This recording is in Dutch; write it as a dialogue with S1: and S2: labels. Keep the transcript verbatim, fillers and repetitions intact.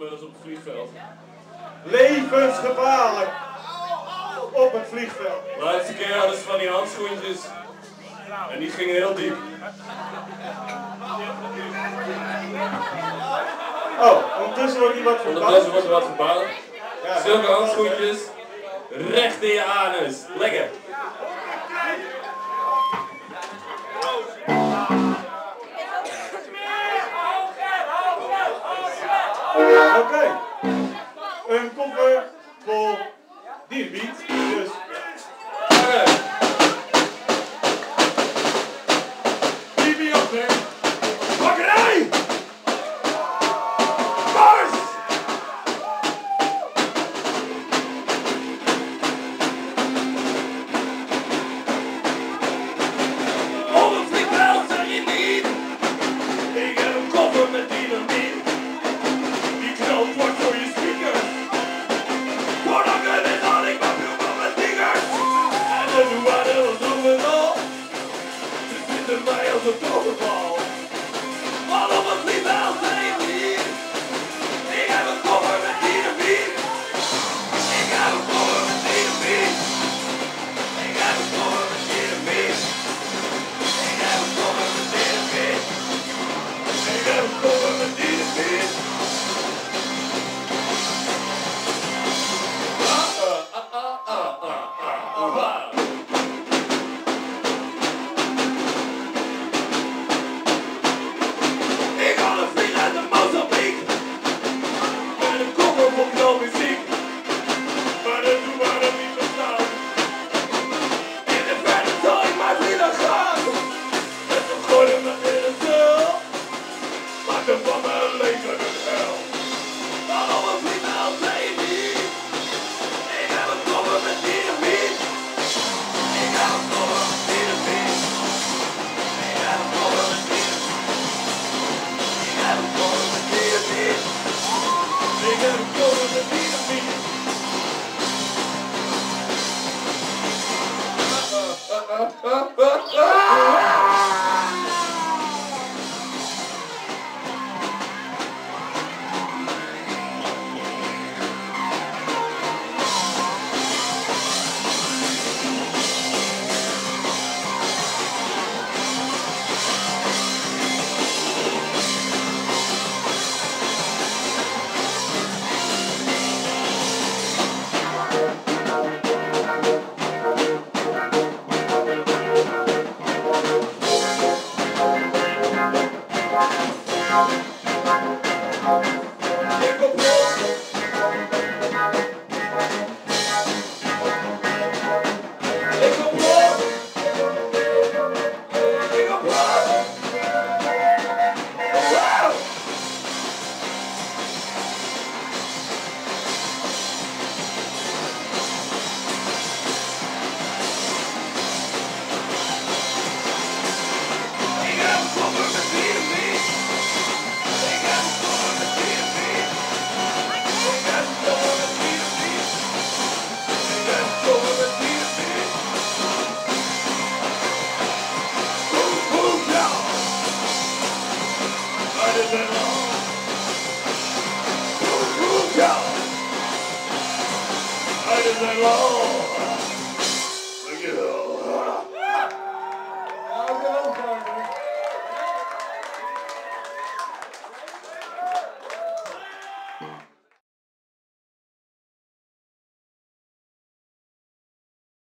S1: inmiddels op het vliegveld.
S2: Levensgevaarlijk op het vliegveld.
S1: De laatste keer hadden ze van die handschoentjes en die gingen heel diep.
S2: Oh, ondertussen wordt hier wat verbouwd.
S1: Ondertussen wordt er wat verbouwd.
S2: Ja,
S1: Zulke handschoentjes, recht in je anus. Lekker.
S2: Oké, okay. Een koffer vol dierbiet, dus...
S1: Okay.
S2: Bibi op weg! Bakkerij! Mars!
S1: Op het vliegveld zeg je niet. Ik heb een koffer met dynamiet. Knalt wordt voor je speakers. Voordat is al ik maar veel van mijn vingers. En de douane was overal. Ze vinden mij als een toverbal. Maar op het vliegveld zijn je niet. Ik heb een koffer met dynamiet. Ik heb een koffer met dynamiet. Ik heb een koffer met dynamiet. Ik heb een koffer met dynamiet. Ik heb een koffer met dynamiet. Ik had een vriend uit de Mozambique met een koffer vol knalmuziek, maar de douane niet bestaan. In de verte zal ik mijn vrienden gaan en ze gooiden me in een cel, maakten van mijn leven een hel. Maar op een vliegveld zei je niet. Ik heb een koffer met dynamiet. Ik heb een koffer met dynamiet. Ik heb een koffer met dynamiet. Ik heb een koffer met dynamiet. Ik heb een koffer met dynamiet.
S2: Thank you.